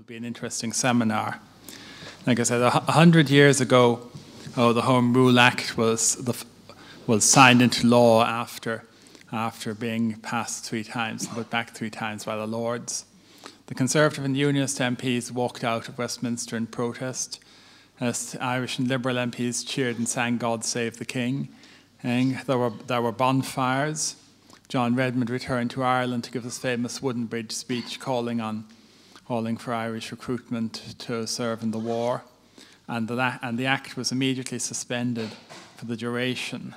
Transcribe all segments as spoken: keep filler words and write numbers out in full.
will be an interesting seminar. Like I said, a hundred years ago, oh, the Home Rule Act was the, was signed into law after after being passed three times, put back three times by the Lords. The Conservative and Unionist M Ps walked out of Westminster in protest, as Irish and Liberal M Ps cheered and sang "God Save the King." And there were there were bonfires. John Redmond returned to Ireland to give his famous Wooden Bridge speech, calling on calling for Irish recruitment to serve in the war, and the and the Act was immediately suspended for the duration.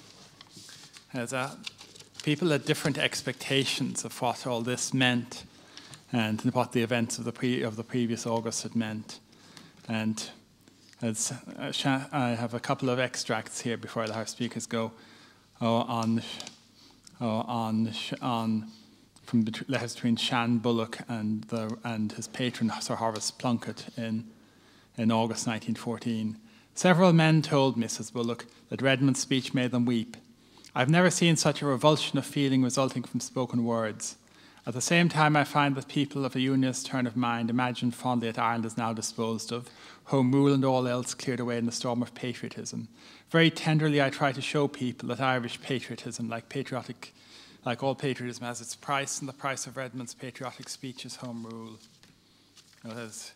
As a, people had different expectations of what all this meant, and what the events of the pre, of the previous August had meant. And as uh, I have a couple of extracts here before our speakers go oh, on oh, on on from the letters between Shan Bullock and the and his patron Sir Horace Plunkett in in August nineteen fourteen. Several men told me, says Bullock, that Redmond's speech made them weep. I've never seen such a revulsion of feeling resulting from spoken words. At the same time, I find that people of a unionist turn of mind imagine fondly that Ireland is now disposed of, Home Rule and all else cleared away in the storm of patriotism. Very tenderly, I try to show people that Irish patriotism, like patriotic, like all patriotism, has its price, and the price of Redmond's patriotic speech is Home Rule. As,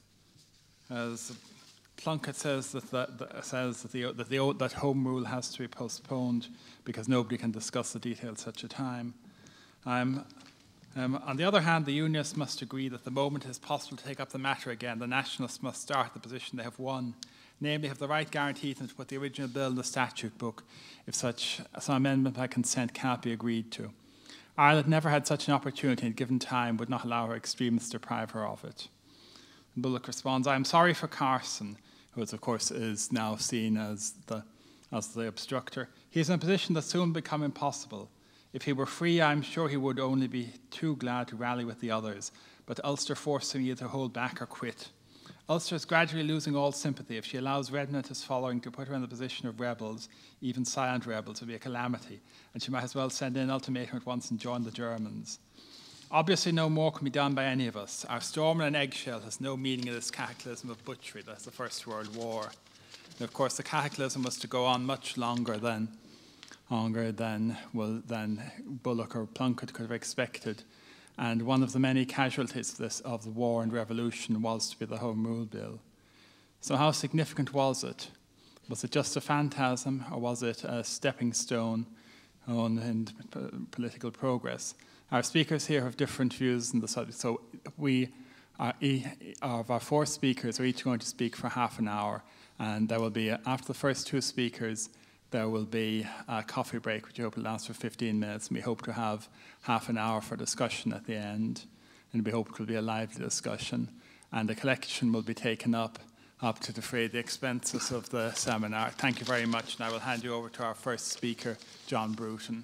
as Plunkett says that the, the, says that, the, that, the, that Home Rule has to be postponed because nobody can discuss the details at such a time. I'm Um, on the other hand, the Unionists must agree that the moment it is possible to take up the matter again, the Nationalists must start the position they have won, namely have the right guaranteed to put the original bill in the statute book if such some amendment by consent cannot be agreed to. Ireland never had such an opportunity and given time would not allow her extremists to deprive her of it. And Bullock responds, I am sorry for Carson, who is, of course is now seen as the, as the obstructor. He is in a position that soon will become impossible. If he were free, I'm sure he would only be too glad to rally with the others, but Ulster forced him either to hold back or quit. Ulster is gradually losing all sympathy. If she allows Redmond and his following to put her in the position of rebels, even silent rebels, would be a calamity, and she might as well send in an ultimatum at once and join the Germans. Obviously, no more can be done by any of us. Our storm in an eggshell has no meaning in this cataclysm of butchery. That's the First World War. And of course, the cataclysm was to go on much longer than longer than, well, than Bullock or Plunkett could have expected. And one of the many casualties of, this, of the war and revolution was to be the Home Rule Bill. So how significant was it? Was it just a phantasm, or was it a stepping stone on in political progress? Our speakers here have different views on the subject. So we, are, of our four speakers, are each going to speak for half an hour. And there will be, after the first two speakers, there will be a coffee break, which I hope will last for fifteen minutes, and we hope to have half an hour for discussion at the end, and we hope it will be a lively discussion, and a collection will be taken up, up to defray the expenses of the seminar. Thank you very much, and I will hand you over to our first speaker, John Bruton.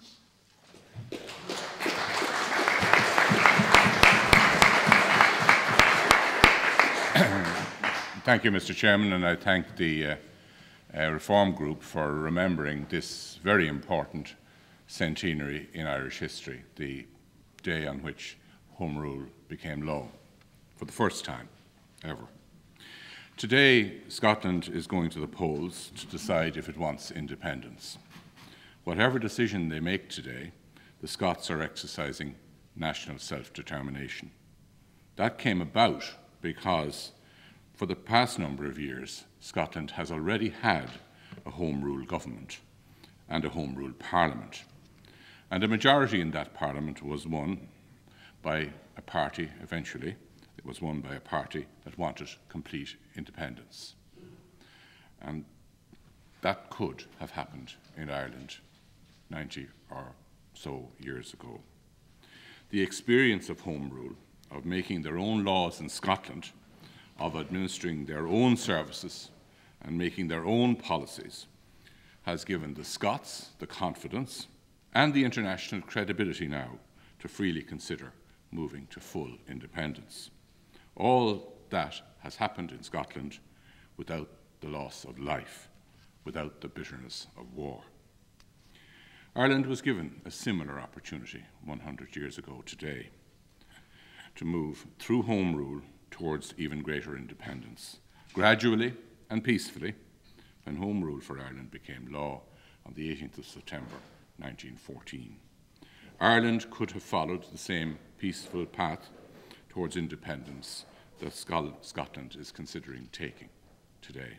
Thank you, Mister Chairman, and I thank the uh, Uh, Reform Group for remembering this very important centenary in Irish history, the day on which Home Rule became law, for the first time ever. Today, Scotland is going to the polls to decide if it wants independence. Whatever decision they make today, the Scots are exercising national self-determination. That came about because for the past number of years, Scotland has already had a Home Rule government and a Home Rule parliament. And a majority in that parliament was won by a party, eventually, it was won by a party that wanted complete independence. And that could have happened in Ireland ninety or so years ago. The experience of Home Rule, of making their own laws in Scotland, of administering their own services and making their own policies, has given the Scots the confidence and the international credibility now to freely consider moving to full independence. All that has happened in Scotland without the loss of life, without the bitterness of war. Ireland was given a similar opportunity one hundred years ago today to move through Home Rule towards even greater independence, gradually and peacefully, when Home Rule for Ireland became law on the eighteenth of September nineteen fourteen. Ireland could have followed the same peaceful path towards independence that Scotland is considering taking today.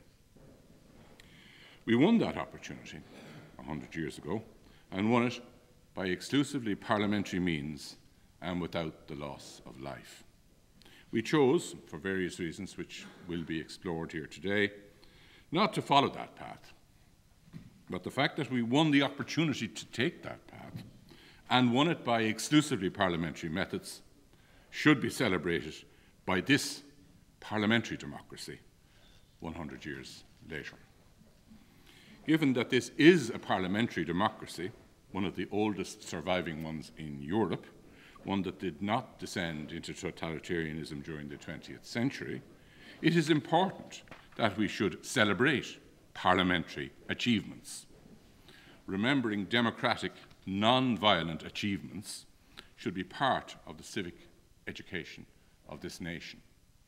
We won that opportunity a hundred years ago, and won it by exclusively parliamentary means and without the loss of life. We chose, for various reasons which will be explored here today, not to follow that path. But the fact that we won the opportunity to take that path and won it by exclusively parliamentary methods should be celebrated by this parliamentary democracy one hundred years later. Given that this is a parliamentary democracy, one of the oldest surviving ones in Europe, one that did not descend into totalitarianism during the twentieth century, it is important that we should celebrate parliamentary achievements. Remembering democratic, non-violent achievements should be part of the civic education of this nation.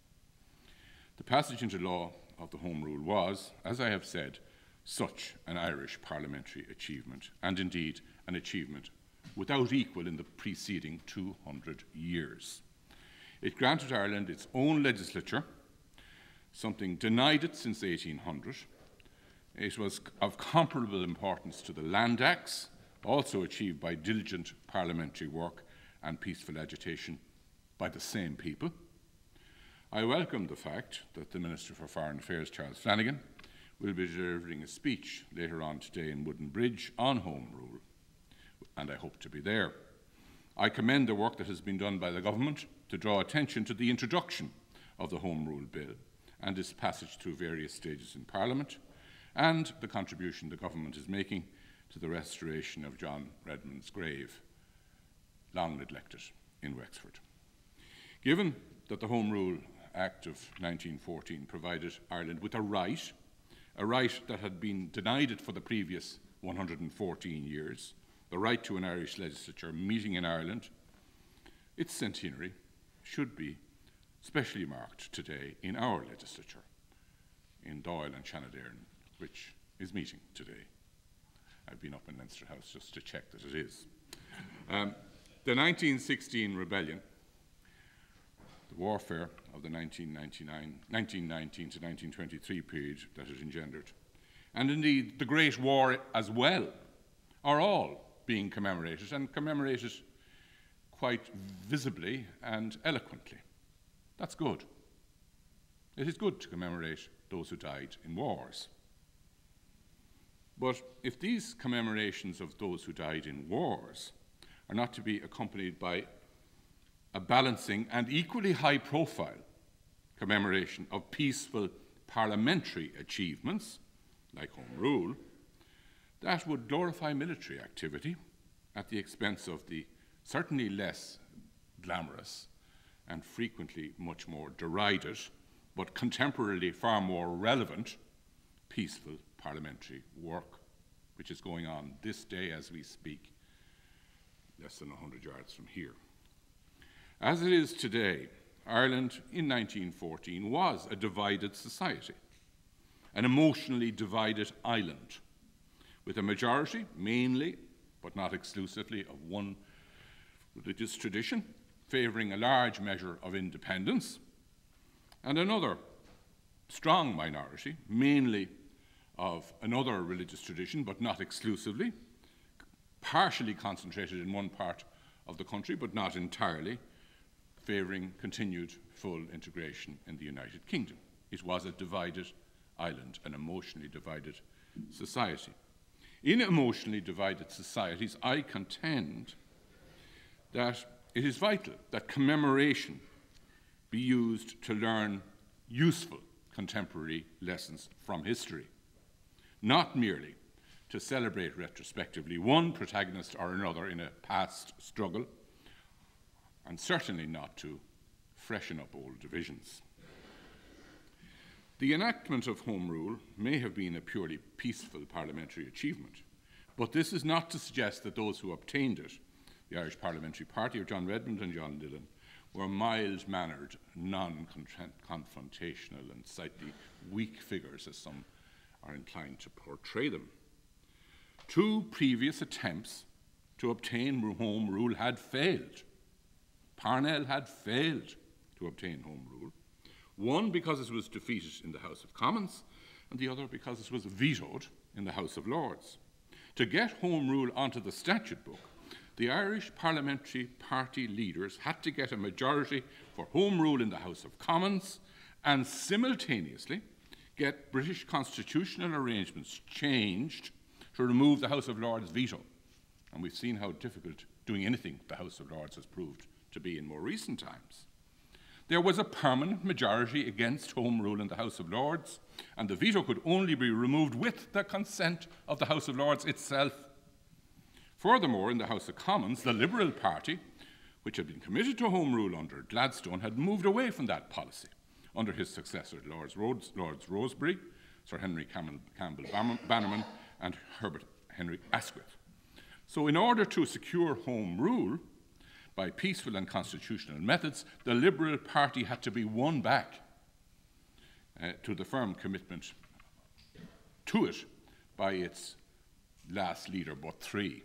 The passage into law of the Home Rule was, as I have said, such an Irish parliamentary achievement, and indeed an achievement without equal in the preceding two hundred years. It granted Ireland its own legislature, something denied it since eighteen hundred. It was of comparable importance to the Land Acts, also achieved by diligent parliamentary work and peaceful agitation by the same people. I welcome the fact that the Minister for Foreign Affairs, Charles Flanagan, will be delivering a speech later on today in Wooden Bridge on Home Rule, and I hope to be there. I commend the work that has been done by the government to draw attention to the introduction of the Home Rule Bill and its passage through various stages in Parliament, and the contribution the government is making to the restoration of John Redmond's grave, long neglected in Wexford. Given that the Home Rule Act of nineteen fourteen provided Ireland with a right, a right that had been denied it for the previous one hundred fourteen years, the right to an Irish legislature meeting in Ireland, its centenary should be specially marked today in our legislature, in Dáil and Shanadairn, which is meeting today. I've been up in Leinster House just to check that it is. Um, the nineteen sixteen rebellion, the warfare of the nineteen ninety-nine, nineteen nineteen to nineteen twenty-three period that it engendered, and indeed the Great War as well, are all being commemorated, and commemorated quite visibly and eloquently. That's good. It is good to commemorate those who died in wars. But if these commemorations of those who died in wars are not to be accompanied by a balancing and equally high-profile commemoration of peaceful parliamentary achievements, like Home Rule, that would glorify military activity at the expense of the certainly less glamorous and frequently much more derided, but contemporarily far more relevant, peaceful parliamentary work, which is going on this day as we speak, less than one hundred yards from here. As it is today, Ireland in nineteen fourteen was a divided society, an emotionally divided island, with a majority, mainly, but not exclusively, of one religious tradition, favouring a large measure of independence, and another strong minority, mainly of another religious tradition, but not exclusively, partially concentrated in one part of the country, but not entirely, favouring continued full integration in the United Kingdom. It was a divided island, an emotionally divided society. In emotionally divided societies, I contend that it is vital that commemoration be used to learn useful contemporary lessons from history, not merely to celebrate retrospectively one protagonist or another in a past struggle, and certainly not to freshen up old divisions. The enactment of Home Rule may have been a purely peaceful parliamentary achievement, but this is not to suggest that those who obtained it, the Irish Parliamentary Party of John Redmond and John Dillon, were mild-mannered, non-confrontational and slightly weak figures, as some are inclined to portray them. Two previous attempts to obtain Home Rule had failed. Parnell had failed to obtain Home Rule, one because it was defeated in the House of Commons, and the other because it was vetoed in the House of Lords. To get Home Rule onto the statute book, the Irish parliamentary party leaders had to get a majority for Home Rule in the House of Commons and simultaneously get British constitutional arrangements changed to remove the House of Lords' veto. And we've seen how difficult doing anything with the House of Lords has proved to be in more recent times. There was a permanent majority against Home Rule in the House of Lords, and the veto could only be removed with the consent of the House of Lords itself. Furthermore, in the House of Commons, the Liberal Party, which had been committed to Home Rule under Gladstone, had moved away from that policy under his successor, Lords, Rhodes, Lords Rosebery, Sir Henry Campbell, Campbell Bannerman, and Herbert Henry Asquith. So in order to secure Home Rule by peaceful and constitutional methods, the Liberal Party had to be won back uh, to the firm commitment to it by its last leader, but three.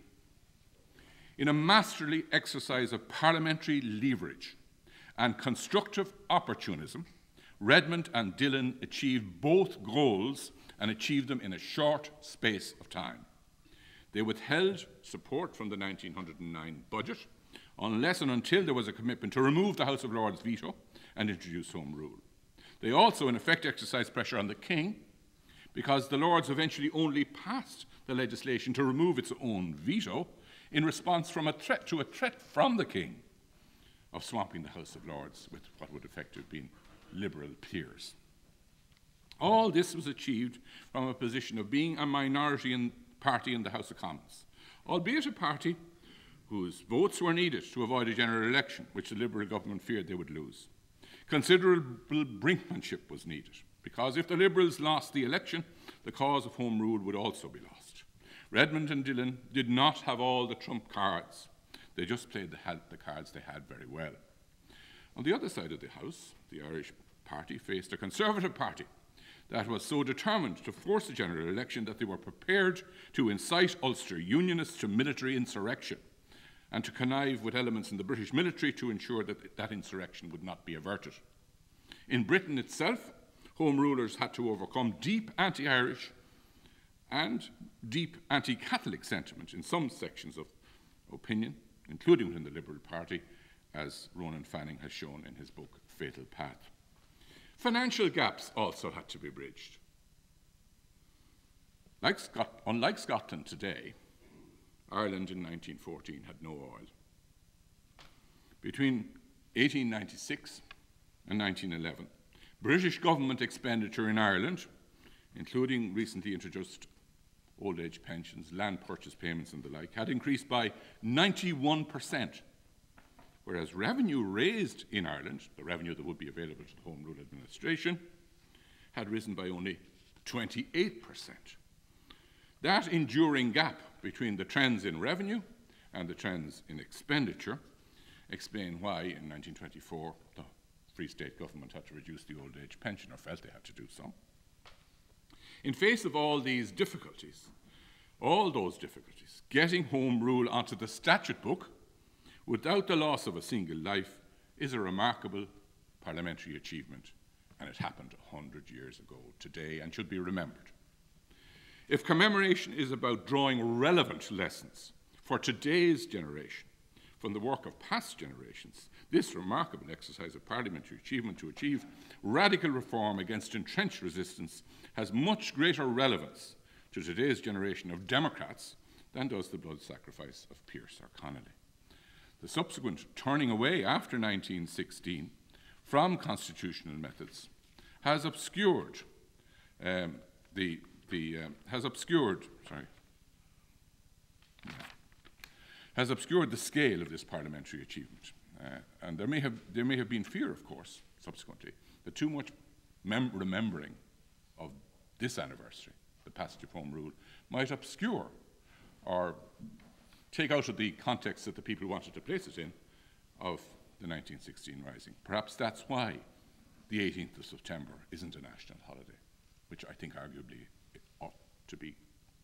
In a masterly exercise of parliamentary leverage and constructive opportunism, Redmond and Dillon achieved both goals and achieved them in a short space of time. They withheld support from the nineteen oh nine budget unless and until there was a commitment to remove the House of Lords' veto and introduce Home Rule. They also, in effect, exercised pressure on the King because the Lords eventually only passed the legislation to remove its own veto in response from a threat to a threat from the King of swamping the House of Lords with what would effectively have been Liberal peers. All this was achieved from a position of being a minority in, party in the House of Commons, albeit a party whose votes were needed to avoid a general election, which the Liberal government feared they would lose. Considerable brinkmanship was needed, because if the Liberals lost the election, the cause of Home Rule would also be lost. Redmond and Dillon did not have all the trump cards. They just played the, had, the cards they had very well. On the other side of the House, the Irish Party faced a Conservative Party that was so determined to force a general election that they were prepared to incite Ulster Unionists to military insurrection and to connive with elements in the British military to ensure that that insurrection would not be averted. In Britain itself, Home Rulers had to overcome deep anti-Irish and deep anti-Catholic sentiment in some sections of opinion, including within the Liberal Party, as Ronan Fanning has shown in his book, Fatal Path. Financial gaps also had to be bridged. Like Scot- unlike Scotland today, Ireland in nineteen fourteen had no oil. Between eighteen ninety-six and nineteen eleven, British government expenditure in Ireland, including recently introduced old age pensions, land purchase payments and the like, had increased by ninety-one percent, whereas revenue raised in Ireland, the revenue that would be available to the Home Rule Administration, had risen by only twenty-eight percent. That enduring gap between the trends in revenue and the trends in expenditure explain why in nineteen twenty-four the Free State government had to reduce the old age pension, or felt they had to do so. In face of all these difficulties, all those difficulties, getting Home Rule onto the statute book without the loss of a single life is a remarkable parliamentary achievement, and it happened a hundred years ago today and should be remembered. If commemoration is about drawing relevant lessons for today's generation from the work of past generations, this remarkable exercise of parliamentary achievement to achieve radical reform against entrenched resistance has much greater relevance to today's generation of democrats than does the blood sacrifice of Pearse or Connolly. The subsequent turning away after nineteen sixteen from constitutional methods has obscured um, the, the um, has obscured sorry has obscured the scale of this parliamentary achievement, uh, and there may have there may have been fear, of course, subsequently, that too much mem- remembering of this anniversary, the passage of Home Rule, might obscure or take out of the context that the people wanted to place it in of the nineteen sixteen Rising. Perhaps that's why the eighteenth of September isn't a national holiday, which I think arguably it ought to be.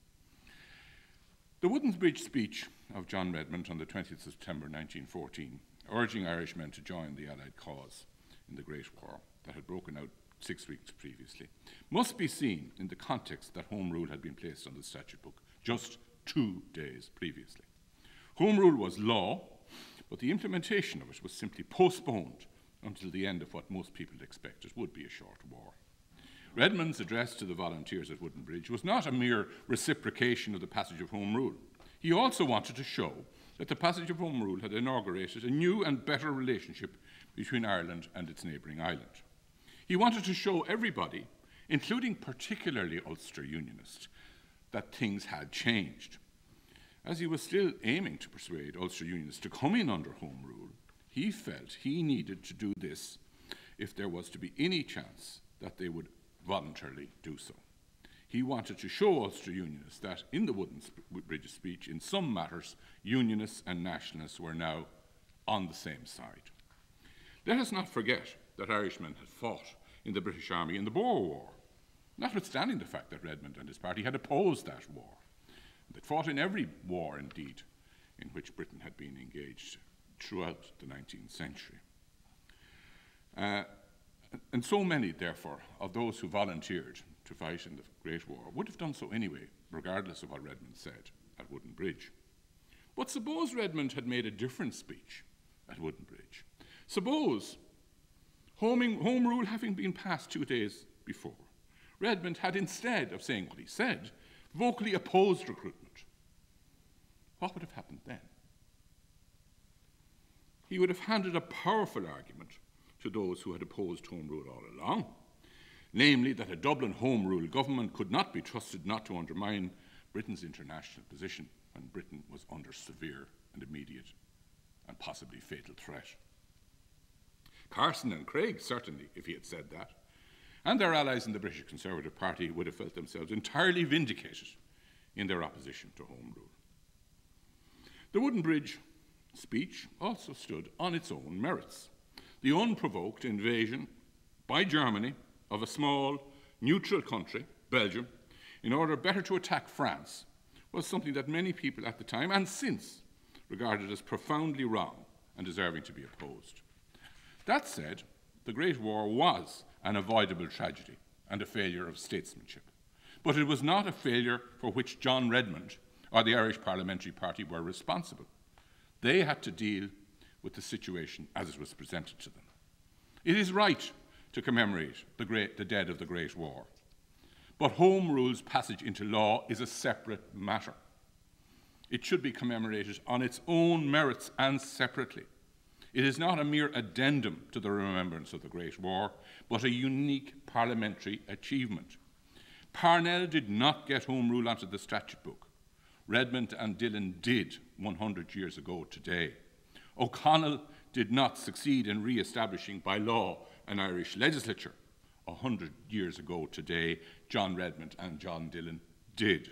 The Wooden Bridge speech of John Redmond on the twentieth of September nineteen fourteen, urging Irishmen to join the Allied cause in the Great War that had broken out six weeks previously, must be seen in the context that Home Rule had been placed on the statute book just two days previously. Home Rule was law, but the implementation of it was simply postponed until the end of what most people expected would be a short war. Redmond's address to the volunteers at Wooden Bridge was not a mere reciprocation of the passage of Home Rule. He also wanted to show that the passage of Home Rule had inaugurated a new and better relationship between Ireland and its neighbouring island. He wanted to show everybody, including particularly Ulster Unionists, that things had changed. As he was still aiming to persuade Ulster Unionists to come in under Home Rule, he felt he needed to do this if there was to be any chance that they would voluntarily do so. He wanted to show Ulster Unionists that in the Wooden Bridge speech, in some matters, Unionists and Nationalists were now on the same side. Let us not forget that Irishmen had fought in the British Army in the Boer War, notwithstanding the fact that Redmond and his party had opposed that war. They fought in every war, indeed, in which Britain had been engaged throughout the nineteenth century. Uh, and so many, therefore, of those who volunteered to fight in the Great War would have done so anyway, regardless of what Redmond said at Wooden Bridge. But suppose Redmond had made a different speech at Wooden Bridge. Suppose, homing, Home Rule having been passed two days before, Redmond had, instead of saying what he said, vocally opposed recruitment. What would have happened then? He would have handed a powerful argument to those who had opposed Home Rule all along, namely that a Dublin Home Rule government could not be trusted not to undermine Britain's international position when Britain was under severe and immediate and possibly fatal threat. Carson and Craig, certainly, if he had said that, and their allies in the British Conservative Party would have felt themselves entirely vindicated in their opposition to Home Rule. The Wooden Bridge speech also stood on its own merits. The unprovoked invasion by Germany of a small, neutral country, Belgium, in order better to attack France, was something that many people at the time and since regarded as profoundly wrong and deserving to be opposed. That said, the Great War was an avoidable tragedy and a failure of statesmanship. But it was not a failure for which John Redmond or the Irish Parliamentary Party were responsible. They had to deal with the situation as it was presented to them. It is right to commemorate the, great, the dead of the Great War, but Home Rule's passage into law is a separate matter. It should be commemorated on its own merits and separately. It is not a mere addendum to the remembrance of the Great War, but a unique parliamentary achievement. Parnell did not get Home Rule onto the statute book. Redmond and Dillon did one hundred years ago today. O'Connell did not succeed in re-establishing by law an Irish legislature. one hundred years ago today, John Redmond and John Dillon did.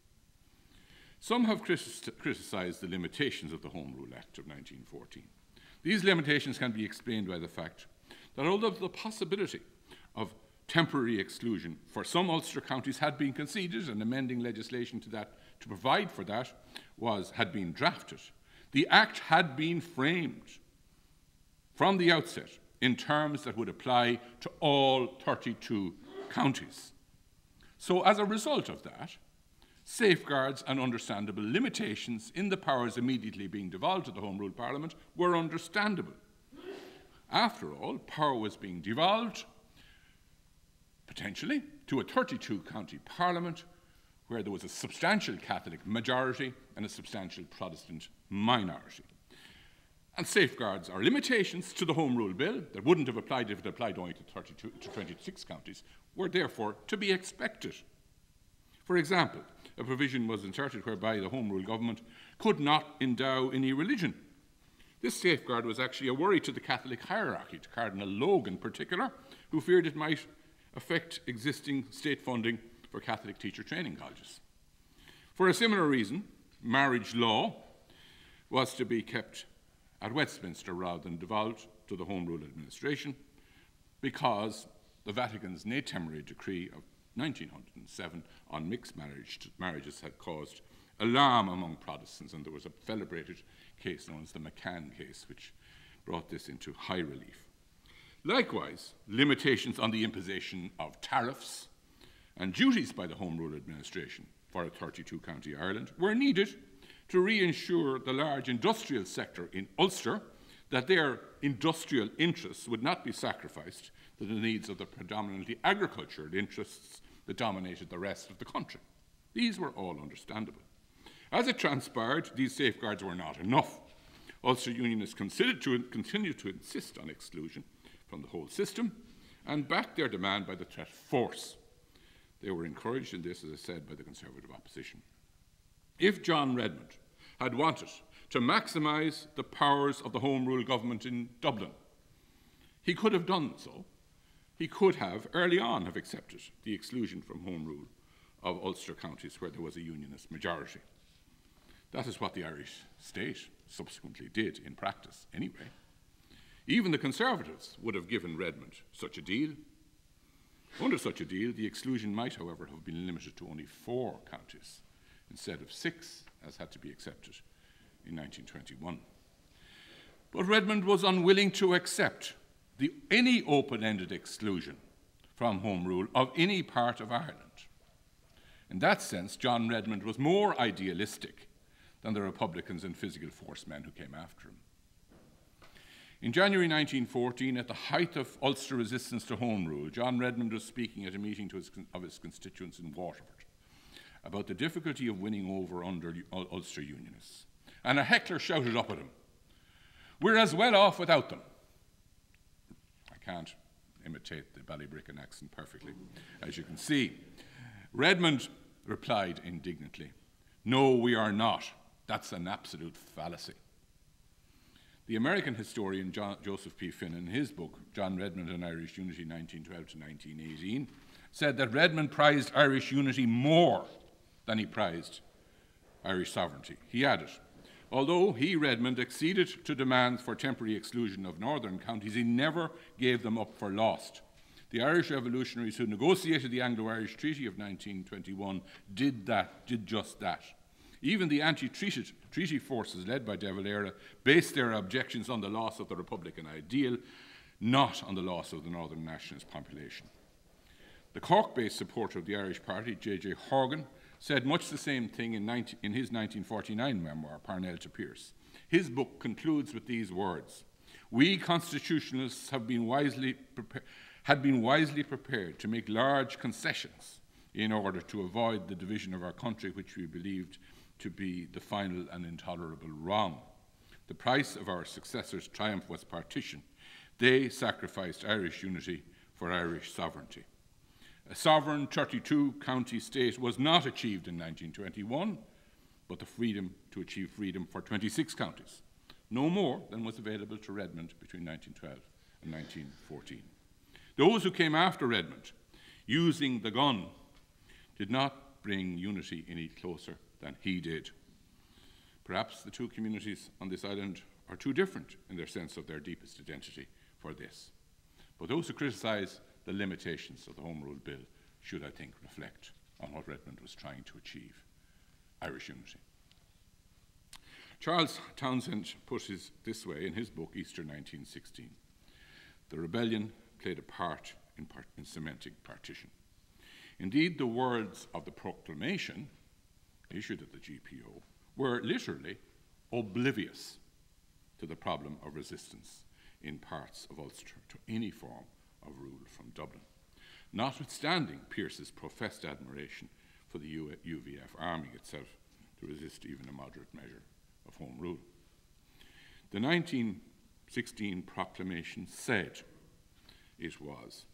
Some have criticised the limitations of the Home Rule Act of nineteen fourteen. These limitations can be explained by the fact that although the possibility of temporary exclusion for some Ulster counties had been conceded and amending legislation to, that, to provide for that was, had been drafted, the Act had been framed from the outset in terms that would apply to all thirty-two counties. So as a result of that, safeguards and understandable limitations in the powers immediately being devolved to the Home Rule Parliament were understandable. After all, power was being devolved, potentially, to a thirty-two county parliament where there was a substantial Catholic majority and a substantial Protestant minority. And safeguards or limitations to the Home Rule Bill that wouldn't have applied if it applied only to, thirty-two, to twenty-six counties were therefore to be expected. For example, a provision was inserted whereby the Home Rule government could not endow any religion. This safeguard was actually a worry to the Catholic hierarchy, to Cardinal Logue in particular, who feared it might affect existing state funding for Catholic teacher training colleges. For a similar reason, marriage law was to be kept at Westminster rather than devolved to the Home Rule Administration, because the Vatican's Natemere decree of nineteen oh seven on mixed marriage, marriages had caused alarm among Protestants, and there was a celebrated case known as the McCann case, which brought this into high relief. Likewise, limitations on the imposition of tariffs and duties by the Home Rule Administration for a thirty-two county Ireland were needed to reassure the large industrial sector in Ulster that their industrial interests would not be sacrificed to the needs of the predominantly agricultural interests that dominated the rest of the country. These were all understandable. As it transpired, these safeguards were not enough. Ulster Unionists considered to continue to insist on exclusion from the whole system and backed their demand by the threat of force. They were encouraged in this, as I said, by the Conservative opposition. If John Redmond had wanted to maximise the powers of the Home Rule government in Dublin, he could have done so. He could have, early on, have accepted the exclusion from Home Rule of Ulster counties where there was a Unionist majority. That is what the Irish state subsequently did in practice anyway. Even the Conservatives would have given Redmond such a deal. Under such a deal, the exclusion might, however, have been limited to only four counties instead of six, as had to be accepted in nineteen twenty-one. But Redmond was unwilling to accept the, any open-ended exclusion from Home Rule of any part of Ireland. In that sense, John Redmond was more idealistic than the Republicans and physical force men who came after him. In January nineteen fourteen, at the height of Ulster resistance to Home Rule, John Redmond was speaking at a meeting to his, of his constituents in Waterford about the difficulty of winning over under Ulster Unionists. And a heckler shouted up at him, "We're as well off without them." I can't imitate the Ballybricken accent perfectly, as you can see. Redmond replied indignantly, "No, we are not. That's an absolute fallacy." The American historian John, Joseph P. Finn, in his book, John Redmond and Irish Unity, nineteen twelve to nineteen eighteen, said that Redmond prized Irish unity more than he prized Irish sovereignty. He added, although he, Redmond, acceded to demands for temporary exclusion of northern counties, he never gave them up for lost. The Irish revolutionaries who negotiated the Anglo-Irish Treaty of nineteen twenty-one did that, did just that. Even the anti-treaty treaty forces led by De Valera based their objections on the loss of the Republican ideal, not on the loss of the Northern Nationalist population. The Cork-based supporter of the Irish Party, J J Horgan, said much the same thing in, nineteen, in his nineteen forty-nine memoir, Parnell to Pierce. His book concludes with these words: "We constitutionalists have been wisely prepa- had been wisely prepared to make large concessions in order to avoid the division of our country, which we believed to be the final and intolerable wrong. The price of our successors' triumph was partition. They sacrificed Irish unity for Irish sovereignty. A sovereign thirty-two county state was not achieved in nineteen twenty-one, but the freedom to achieve freedom for twenty-six counties, no more than was available to Redmond between nineteen twelve and nineteen fourteen. Those who came after Redmond, using the gun, did not bring unity any closer than he did. Perhaps the two communities on this island are too different in their sense of their deepest identity for this. But those who criticise the limitations of the Home Rule Bill should, I think, reflect on what Redmond was trying to achieve: Irish unity. Charles Townshend put it this way in his book, Easter nineteen sixteen. The rebellion played a part in, part in cementing partition. Indeed, the words of the proclamation issued at the G P O were literally oblivious to the problem of resistance in parts of Ulster to any form of rule from Dublin, notwithstanding Pearse's professed admiration for the U V F arming itself to resist even a moderate measure of Home Rule. The nineteen sixteen proclamation said it was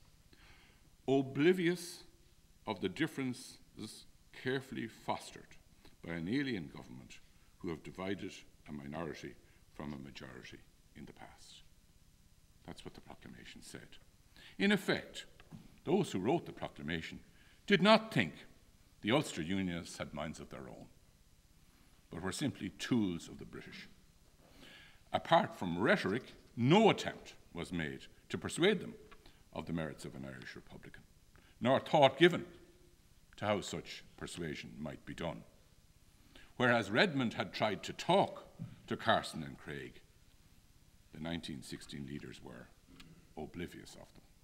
oblivious of the differences carefully fostered by an alien government who have divided a minority from a majority in the past. That's what the proclamation said. In effect, those who wrote the proclamation did not think the Ulster Unionists had minds of their own, but were simply tools of the British. apart from rhetoric, no attempt was made to persuade them of the merits of an Irish Republican, nor thought given to how such persuasion might be done. Whereas Redmond had tried to talk to Carson and Craig, the nineteen sixteen leaders were oblivious of them.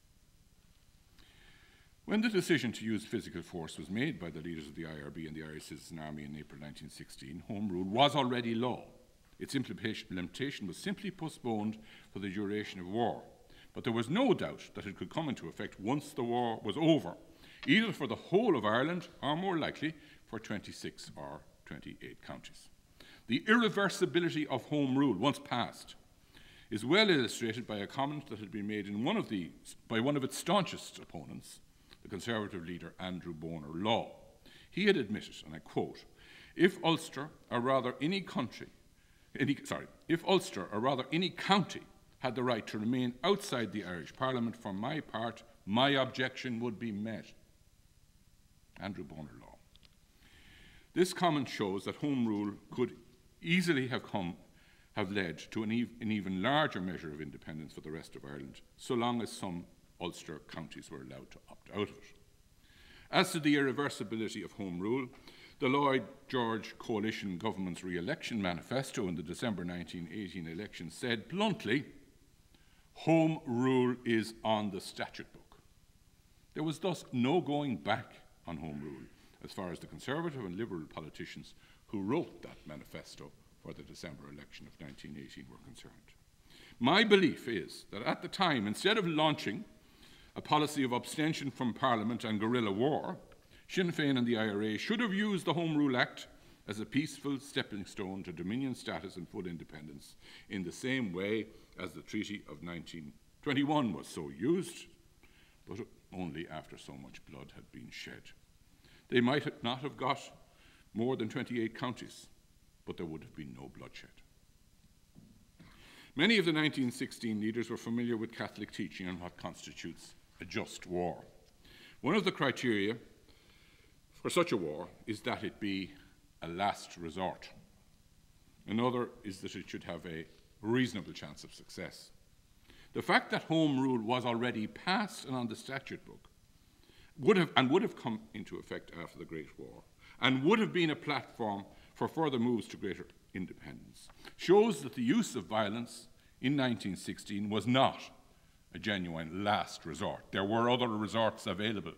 When the decision to use physical force was made by the leaders of the I R B and the Irish Citizen Army in April nineteen sixteen, Home Rule was already law. Its implementation was simply postponed for the duration of war. But there was no doubt that it could come into effect once the war was over, either for the whole of Ireland or, more likely, for twenty-six or twenty-eight counties. The irreversibility of Home Rule, once passed, is well illustrated by a comment that had been made in one of the, by one of its staunchest opponents, the Conservative leader Andrew Bonar Law. He had admitted, and I quote, "If Ulster, or rather any country, any, sorry, if Ulster, or rather any county, had the right to remain outside the Irish Parliament, for my part, my objection would be met." Andrew Bonar Law. This comment shows that Home Rule could easily have come, have led to an, ev an even larger measure of independence for the rest of Ireland, so long as some Ulster counties were allowed to opt out of it. As to the irreversibility of Home Rule, the Lloyd George coalition government's re-election manifesto in the December nineteen eighteen election said bluntly, "Home Rule is on the statute book." There was thus no going back on Home Rule as far as the Conservative and Liberal politicians who wrote that manifesto for the December election of nineteen eighteen were concerned. My belief is that at the time, instead of launching a policy of abstention from Parliament and guerrilla war, Sinn Féin and the I R A should have used the Home Rule Act as a peaceful stepping stone to Dominion status and full independence, in the same way as the Treaty of nineteen twenty-one was so used, but only after so much blood had been shed. They might not have got more than twenty-eight counties, but there would have been no bloodshed. Many of the nineteen sixteen leaders were familiar with Catholic teaching on what constitutes a just war. One of the criteria for such a war is that it be a last resort. Another is that it should have a reasonable chance of success. The fact that Home Rule was already passed and on the statute book would have, and would have come into effect after the Great War, and would have been a platform for further moves to greater independence, shows that the use of violence in nineteen sixteen was not a genuine last resort. There were other resorts available,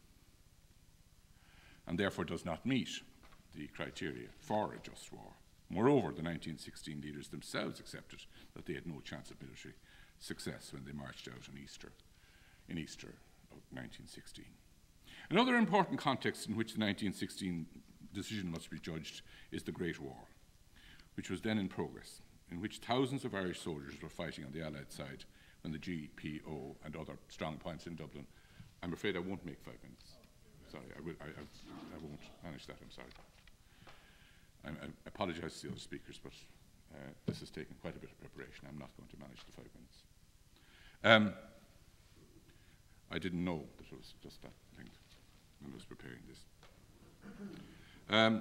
and therefore does not meet the criteria for a just war. Moreover, the nineteen sixteen leaders themselves accepted that they had no chance of military success when they marched out on Easter, in Easter of nineteen sixteen. Another important context in which the nineteen sixteen decision must be judged is the Great War, which was then in progress, in which thousands of Irish soldiers were fighting on the Allied side when the G P O and other strong points in Dublin. I'm afraid I won't make five minutes. Sorry, I, will, I, I, I won't manage that, I'm sorry. I, I apologize to the other speakers, but uh, this has taken quite a bit of preparation. I'm not going to manage the five minutes. Um, I didn't know that it was just that length when I was preparing this. Um,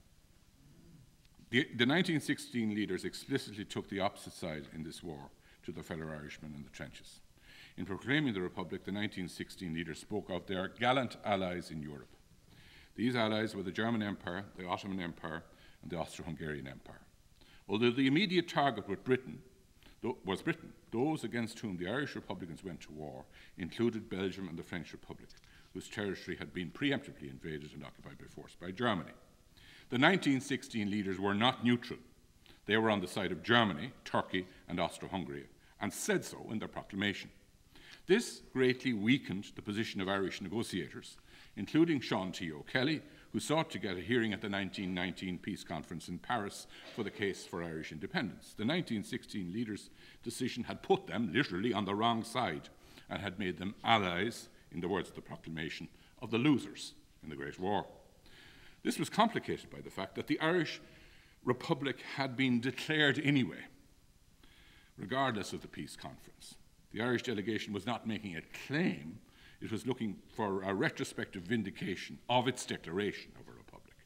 the, the nineteen sixteen leaders explicitly took the opposite side in this war to the fellow Irishmen in the trenches. In proclaiming the Republic, the nineteen sixteen leaders spoke of their gallant allies in Europe. These allies were the German Empire, the Ottoman Empire, and the Austro-Hungarian Empire. Although the immediate target with Britain was Britain, those against whom the Irish Republicans went to war included Belgium and the French Republic, whose territory had been preemptively invaded and occupied by force by Germany. The nineteen sixteen leaders were not neutral. They were on the side of Germany, Turkey, and Austro-Hungary, and said so in their proclamation. This greatly weakened the position of Irish negotiators, including Sean T. O'Kelly, who sought to get a hearing at the nineteen nineteen Peace Conference in Paris for the case for Irish independence. The nineteen sixteen leaders' decision had put them literally on the wrong side and had made them allies, in the words of the proclamation, of the losers in the Great War. This was complicated by the fact that the Irish Republic had been declared anyway, regardless of the peace conference. The Irish delegation was not making a claim, it was looking for a retrospective vindication of its declaration of a republic.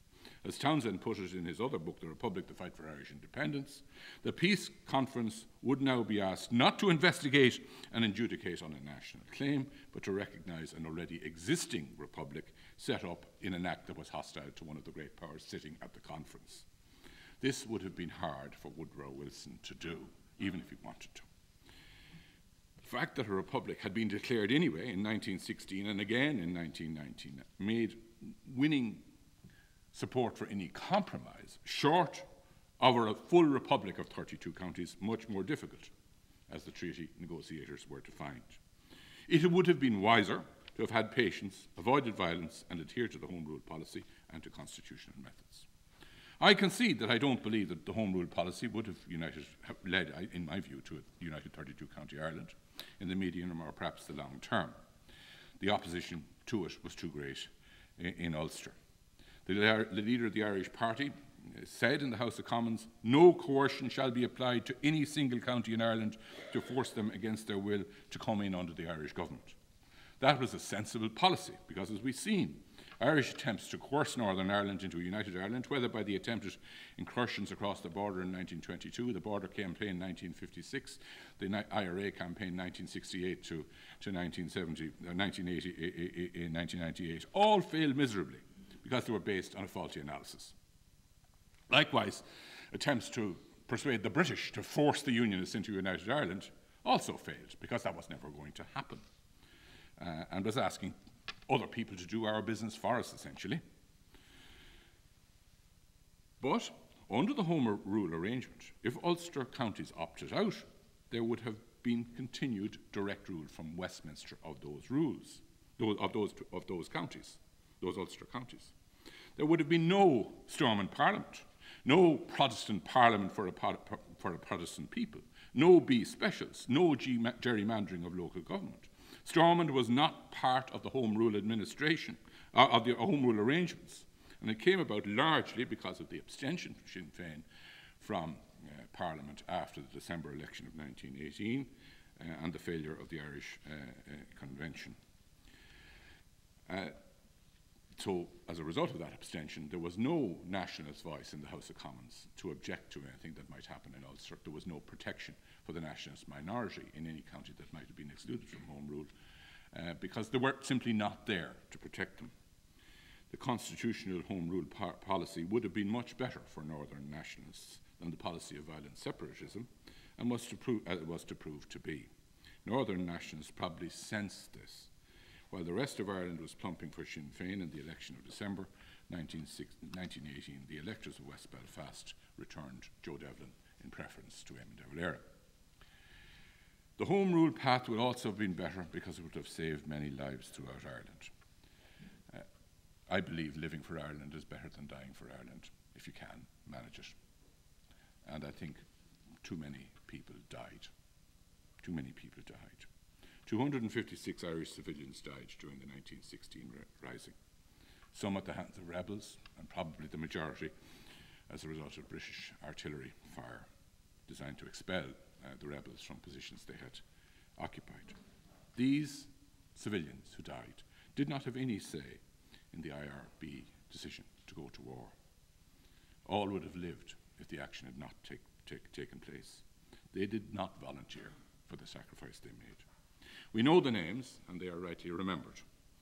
As Townsend put it in his other book, The Republic, The Fight for Irish Independence, the Peace Conference would now be asked not to investigate and adjudicate on a national claim, but to recognise an already existing republic set up in an act that was hostile to one of the great powers sitting at the conference. This would have been hard for Woodrow Wilson to do, even if he wanted to. The fact that a republic had been declared anyway in nineteen sixteen and again in nineteen nineteen made winning support for any compromise, short of a full republic of thirty-two counties, much more difficult, as the treaty negotiators were to find. It would have been wiser to have had patience, avoided violence, and adhered to the Home Rule policy and to constitutional methods. I concede that I don't believe that the Home Rule policy would have united, have led, in my view, to a united thirty-two county Ireland in the medium or perhaps the long term. The opposition to it was too great in, in Ulster. The, the leader of the Irish Party said in the House of Commons, "No coercion shall be applied to any single county in Ireland to force them against their will to come in under the Irish government." That was a sensible policy because, as we've seen, Irish attempts to coerce Northern Ireland into a united Ireland, whether by the attempted incursions across the border in nineteen twenty-two, the border campaign in nineteen fifty-six, the I R A campaign nineteen sixty-eight to, to nineteen seventy, uh, nineteen eighty, uh, nineteen ninety-eight, all failed miserably because they were based on a faulty analysis. Likewise, attempts to persuade the British to force the Unionists into United Ireland also failed because that was never going to happen, uh, and was asking other people to do our business for us, essentially. But under the Home Rule arrangement, if Ulster counties opted out, there would have been continued direct rule from Westminster of those rules, of those, of those counties, those Ulster counties. There would have been no Stormont Parliament, no Protestant Parliament for a, for a Protestant people, no B specials, no gerrymandering of local government. Stormont was not part of the Home Rule administration, uh, of the Home Rule arrangements, and it came about largely because of the abstention from Sinn Féin from uh, Parliament after the December election of nineteen eighteen uh, and the failure of the Irish uh, uh, Convention. Uh, So, as a result of that abstention, there was no nationalist voice in the House of Commons to object to anything that might happen in Ulster. There was no protection for the nationalist minority in any county that might have been excluded from Home Rule, uh, because they were simply not there to protect them. The constitutional Home Rule po- policy would have been much better for Northern nationalists than the policy of violent separatism, and was to, prove, uh, was to prove to be. Northern nationalists probably sensed this. While the rest of Ireland was plumping for Sinn Féin in the election of December nineteen eighteen, the electors of West Belfast returned Joe Devlin in preference to Eamon de Valera. The Home Rule path would also have been better because it would have saved many lives throughout Ireland. Uh, I believe living for Ireland is better than dying for Ireland, if you can manage it. And I think too many people died. Too many people died. two hundred fifty-six Irish civilians died during the nineteen sixteen rising, some at the hands of rebels, and probably the majority as a result of British artillery fire designed to expel uh, the rebels from positions they had occupied. These civilians who died did not have any say in the I R B decision to go to war. All would have lived if the action had not take, take, taken place. They did not volunteer for the sacrifice they made. We know the names, and they are rightly remembered,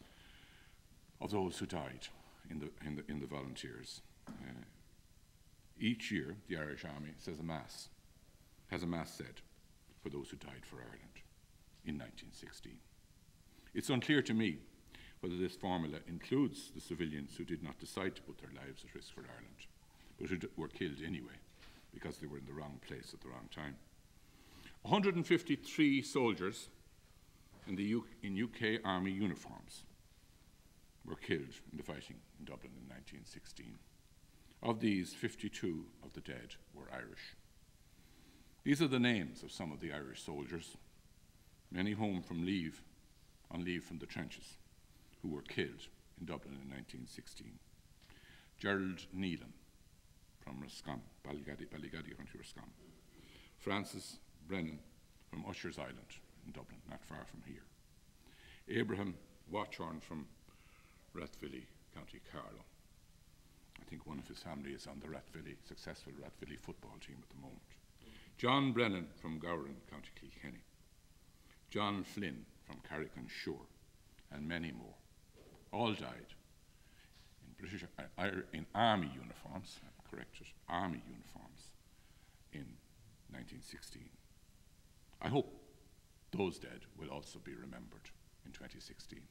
of those who died in the, in the, in the volunteers. Uh, each year, the Irish Army says a mass, has a mass said for those who died for Ireland in nineteen sixteen. It's unclear to me whether this formula includes the civilians who did not decide to put their lives at risk for Ireland, but who were killed anyway because they were in the wrong place at the wrong time. one hundred fifty-three soldiers in the U- in U K Army uniforms were killed in the fighting in Dublin in nineteen sixteen. Of these, fifty-two of the dead were Irish. These are the names of some of the Irish soldiers, many home from leave, on leave from the trenches, who were killed in Dublin in nineteen sixteen. Gerald Neelan from Roscommon, Ballygaddy, Ballygaddy County, Roscommon. Francis Brennan from Usher's Island in Dublin, not far from here. Abraham Watchorn from Rathvilly, County Carlow. I think one of his family is on the Rathvilly, successful Rathvilly football team at the moment. John Brennan from Gowran, County Kilkenny. John Flynn from Carrick on Shore, and many more. All died in British, uh, in army uniforms, I'm corrected, army uniforms in nineteen sixteen. I hope those dead will also be remembered in twenty sixteen.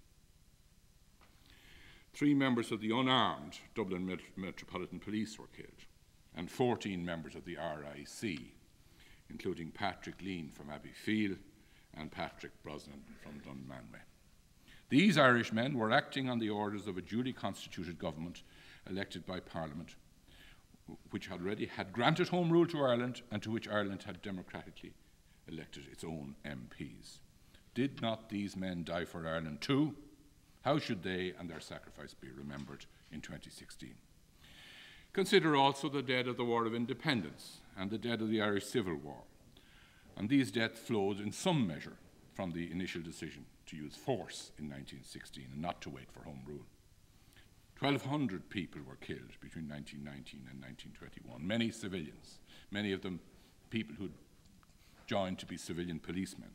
Three members of the unarmed Dublin Met- Metropolitan Police were killed, and fourteen members of the R I C, including Patrick Lean from Abbeyfield and Patrick Brosnan from Dunmanway. These Irishmen were acting on the orders of a duly constituted government elected by Parliament, which already had granted Home Rule to Ireland and to which Ireland had democratically elected its own M Ps. Did not these men die for Ireland too? How should they and their sacrifice be remembered in twenty sixteen? Consider also the dead of the War of Independence and the dead of the Irish Civil War. And these deaths flowed in some measure from the initial decision to use force in nineteen sixteen and not to wait for Home Rule. twelve hundred people were killed between nineteen nineteen and nineteen twenty-one, many civilians, many of them people who joined to be civilian policemen.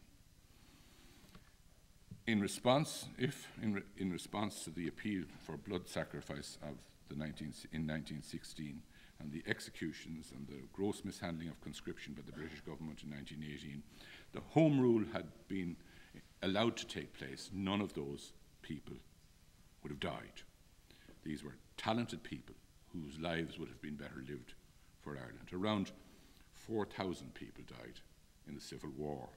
In response, if in, re, in response to the appeal for blood sacrifice of the nineteen, in nineteen sixteen and the executions and the gross mishandling of conscription by the British government in nineteen eighteen, the Home Rule had been allowed to take place, none of those people would have died. These were talented people whose lives would have been better lived for Ireland. Around four thousand people died in the Civil War.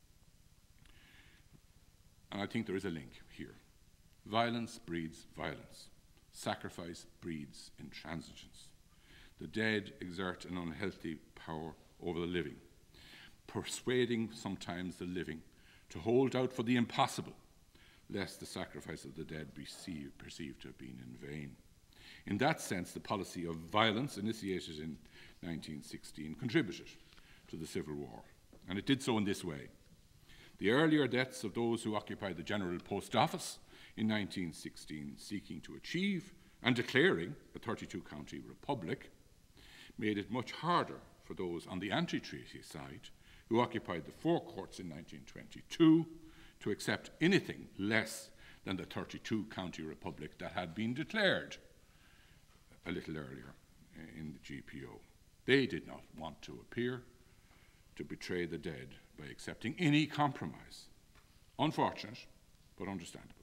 And I think there is a link here. Violence breeds violence. Sacrifice breeds intransigence. The dead exert an unhealthy power over the living, persuading sometimes the living to hold out for the impossible, lest the sacrifice of the dead be perceived to have been in vain. In that sense, the policy of violence initiated in nineteen sixteen contributed to the Civil War, and it did so in this way. The earlier deaths of those who occupied the General Post Office in nineteen sixteen, seeking to achieve and declaring a thirty-two county republic, made it much harder for those on the anti-treaty side who occupied the Four Courts in nineteen twenty-two to accept anything less than the thirty-two county republic that had been declared a little earlier in the G P O. They did not want to appear to betray the dead by accepting any compromise. Unfortunate, but understandable.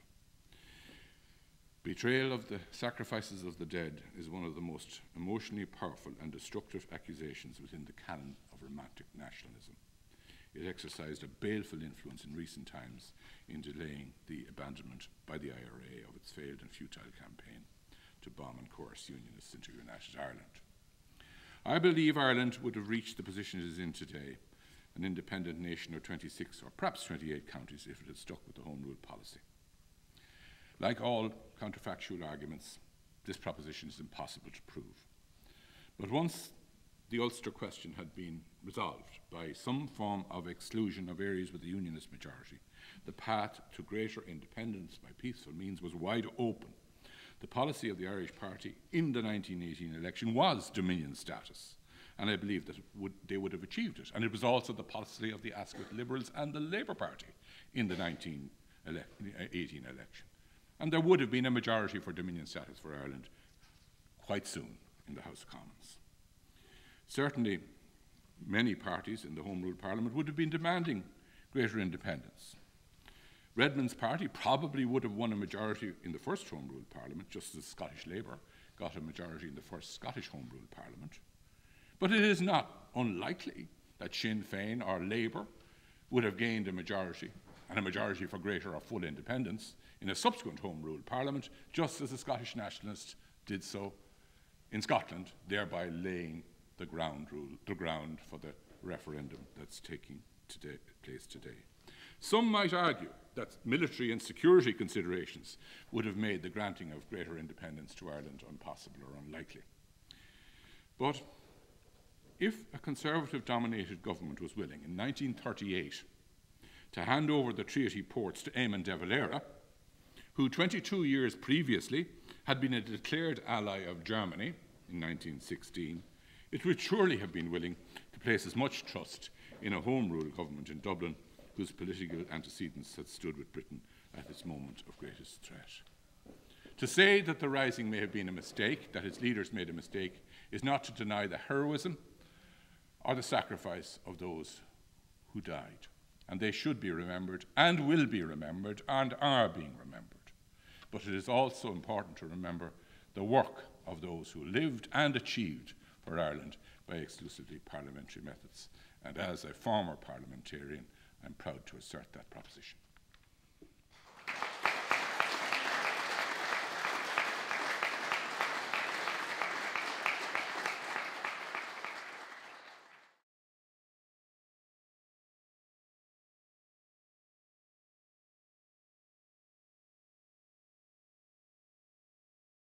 Betrayal of the sacrifices of the dead is one of the most emotionally powerful and destructive accusations within the canon of romantic nationalism. It exercised a baleful influence in recent times in delaying the abandonment by the I R A of its failed and futile campaign to bomb and coerce Unionists into United Ireland. I believe Ireland would have reached the position it is in today, an independent nation of twenty-six or perhaps twenty-eight counties, if it had stuck with the Home Rule policy. Like all counterfactual arguments, this proposition is impossible to prove. But once the Ulster question had been resolved by some form of exclusion of areas with a Unionist majority, the path to greater independence by peaceful means was wide open. The policy of the Irish Party in the nineteen eighteen election was Dominion status, and I believe that would, they would have achieved it. And it was also the policy of the Asquith Liberals and the Labour Party in the nineteen eighteen election. And there would have been a majority for Dominion status for Ireland quite soon in the House of Commons. Certainly, many parties in the Home Rule Parliament would have been demanding greater independence. Redmond's party probably would have won a majority in the first Home Rule Parliament, just as Scottish Labour got a majority in the first Scottish Home Rule Parliament. But it is not unlikely that Sinn Féin or Labour would have gained a majority, and a majority for greater or full independence, in a subsequent Home Rule Parliament, just as the Scottish Nationalists did so in Scotland, thereby laying the ground, rule, the ground for the referendum that's taking today, place today. Some might argue that military and security considerations would have made the granting of greater independence to Ireland impossible or unlikely. But if a Conservative-dominated government was willing in nineteen thirty-eight to hand over the treaty ports to Eamon de Valera, who twenty-two years previously had been a declared ally of Germany in nineteen sixteen, it would surely have been willing to place as much trust in a Home Rule government in Dublin whose political antecedents had stood with Britain at its moment of greatest threat. To say that the Rising may have been a mistake, that its leaders made a mistake, is not to deny the heroism or the sacrifice of those who died. And they should be remembered, and will be remembered, and are being remembered. But it is also important to remember the work of those who lived and achieved for Ireland by exclusively parliamentary methods. And as a former parliamentarian, I'm proud to assert that proposition.